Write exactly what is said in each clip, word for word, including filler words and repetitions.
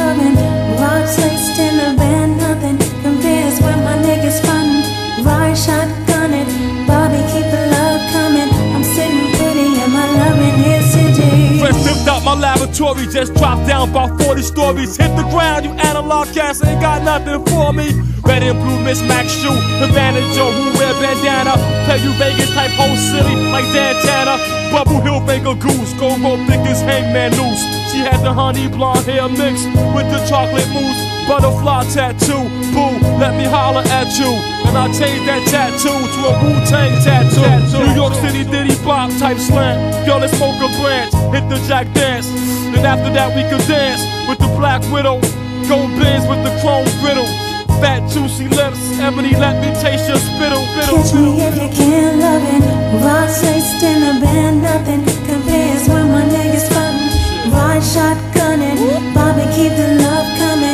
lovin'. Rocks laced in the band, nothing compares when my niggas frontin'. Ride shotgunnin', Bobby keep the love comin'. I'm sittin' pretty and my lovin' is Digi. First tipped out my laboratory, just dropped down about forty stories. Hit the ground, you analog cats ain't got nothing for me. Red and blue mismatched shoe, Havana Joe who wear bandana. Tell you Vegas type whole silly like Dantana. Bubble Hill finger Goose, go go thick as hangman noose. She had the honey blonde hair mixed with the chocolate mousse. Butterfly tattoo, boo, let me holler at you. And I changed that tattoo to a Wu-Tang tattoo. New York City Diddy Bop type slant. Girl, let's smoke a branch, hit the jack dance. Then after that we could dance with the Black Widow. Gold bins with the chrome griddle. Fat juicy lips, Emily, let me taste your spittle. Catch me if you can't lovin'. Rocks laced in the band, nothing compares when my niggas frontin'. Ride shotgunnin', Bobby keep the love comin'.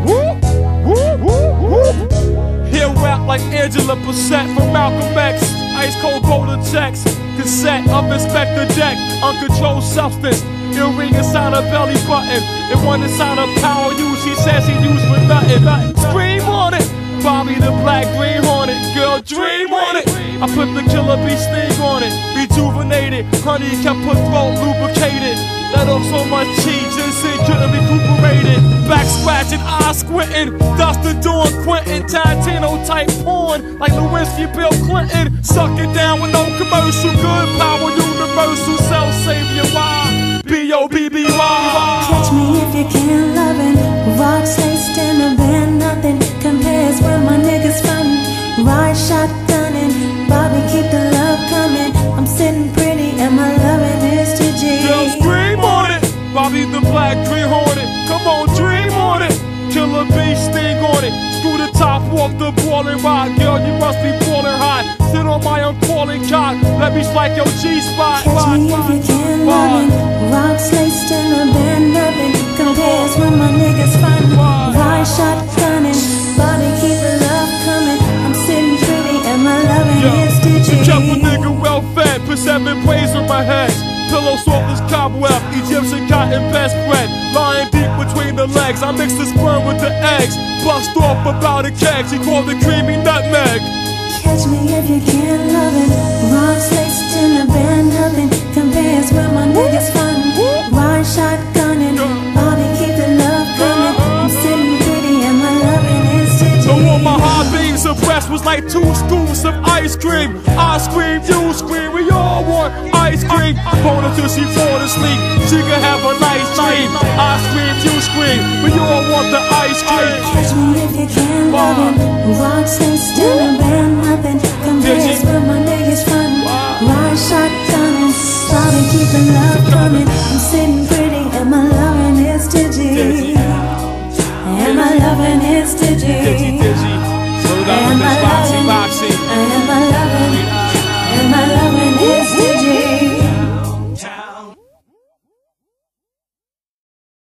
Hear rap like Angela Bassett from Malcolm X. Ice cold boulder checks, cassette up inspector deck. Uncontrolled substance, earring inside a belly button. And one inside a power use, he says he used for nothing. Scream on it, Bobby the black green hornet. Girl, dream on it. I put the killer bee sting on it. Rejuvenated, honey kept her throat lubricated. Let off so much cheese, ginseng couldn't recuperate it. Back scratching, eye squinting, Dustin doing Quentin Tarantino type porn, like Lewinsky, Bill Clinton. Suck it down with no commercial, good power, universal, self-savior, why? B O B B Y. Catch me if you can't lovin'. Rocks laced in the band, nothing compares when my niggas frontin'. Ride shotgunnin', Bobby keep the love comin'. I'm sittin' pretty and my lovin' is Digi. Girl, scream on it, Bobby the black green hornet. Come on, dream on it. Killer bee sting on it. Screw the top off the boiling rod. Girl, you must be boiling hot. Sit on my uncoiling cock. Let me strike your G-spot. Catch me if you can't lovin'. Rocks laced in the band, nothing compares when my niggas frontin'. Ride shotgunnin', Bobby keep the love comin'. I'm sitting pretty and my lovin' is Digi. Kept a nigga well fed, put seven braids on my head. Pillow soft as cobweb, Egyptian cotton best spread. Lying deep between the legs, I mix the sperm with the eggs. Bust off about a keg, she called it creamy nutmeg. Catch me if you can't lovin'. Rocks laced in the band, nothing compares when my niggas frontin'. Ride shotgunnin', Bobby keep the love comin'. I'm sitting pretty and my lovin' is Digi. So on my high beams, her breast was like two scoops of ice cream. I scream, you scream, we all want ice cream. Bone her till she fall asleep, she can have a nice dream. I scream, you scream, we all want the ice cream. Catch me if you can't lovin'. Rocks laced in the band, nothing compares when my niggas frontin'. Ride shotgunnin', Bobby keep the love comin'. I'm sitting pretty and my lovin' is Digi. And my lovin' is Digi.